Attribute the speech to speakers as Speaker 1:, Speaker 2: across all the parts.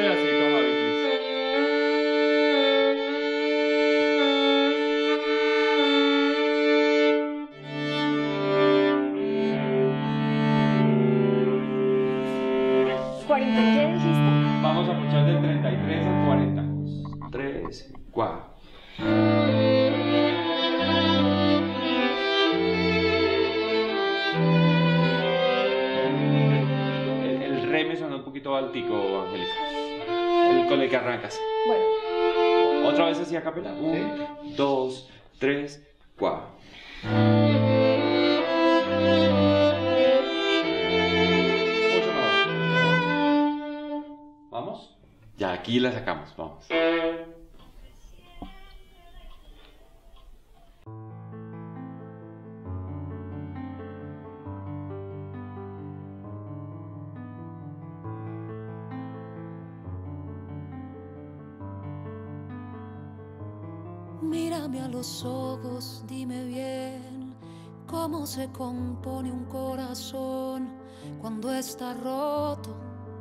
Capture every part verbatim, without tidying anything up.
Speaker 1: pedacito, Javi, please.
Speaker 2: ¿cuarenta qué dijiste?
Speaker 1: Vamos a escuchar del treinta y tres al cuarenta. tres, cuatro. El, el re me sonó un poquito altico, Angélica. El con el que arrancas.
Speaker 2: Bueno.
Speaker 1: Otra vez así a capela. uno, dos, tres, cuatro. Mucho más. ¿Vamos? Ya aquí la sacamos, vamos.
Speaker 3: Mírame a los ojos, dime bien cómo se compone un corazón cuando está roto,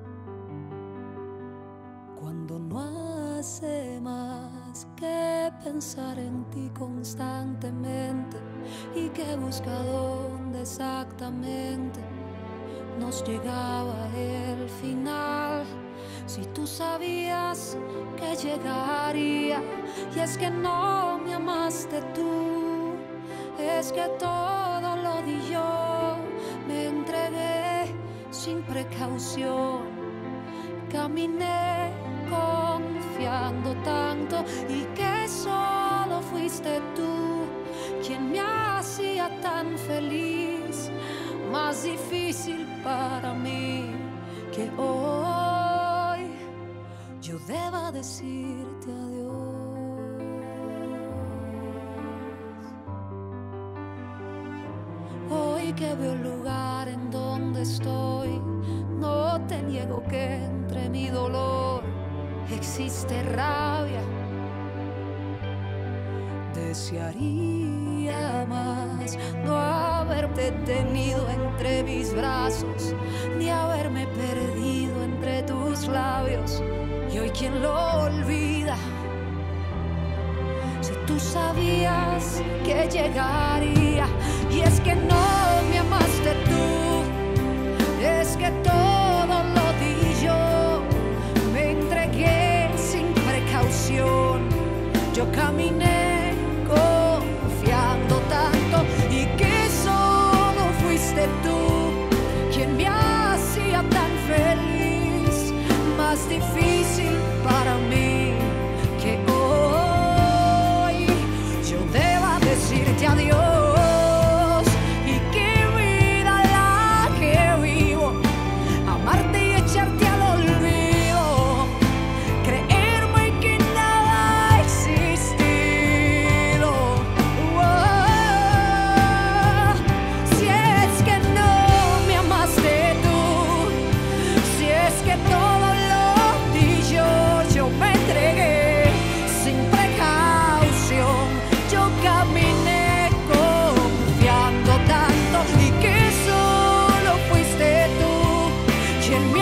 Speaker 3: cuando no hace más que pensar en ti constantemente y que busca dónde exactamente nos llegaba el final. Si tú sabías que llegaría, y es que no me amaste tú, es que todo lo di yo, me entregué sin precaución, caminé confiando tanto y que solo fuiste tú quien me hacía tan feliz, más difícil para mí que hoy yo deba decirte adiós. Hoy que veo el lugar en donde estoy, no te niego que entre mi dolor existe rabia. Desearía más no haberte tenido entre mis brazos, ni haberme perdido entre tus labios. Y hoy quién lo olvida, si tú sabías que llegaría, y es que no me amaste tú, es que todo lo di yo, me entregué sin precaución, yo caminé confiando tanto y que solo fuiste tú quien me hacía tan feliz, más difícil para mí que hoy yo deba decirte adiós. Y qué vida la que vivo, amarte y echarte al olvido, creerme que nada ha existido. Oh, si es que no me amaste tú, si es que todo lo di yo, yo me entregué sin precaución, yo caminé confiando tanto y que solo fuiste tú quien me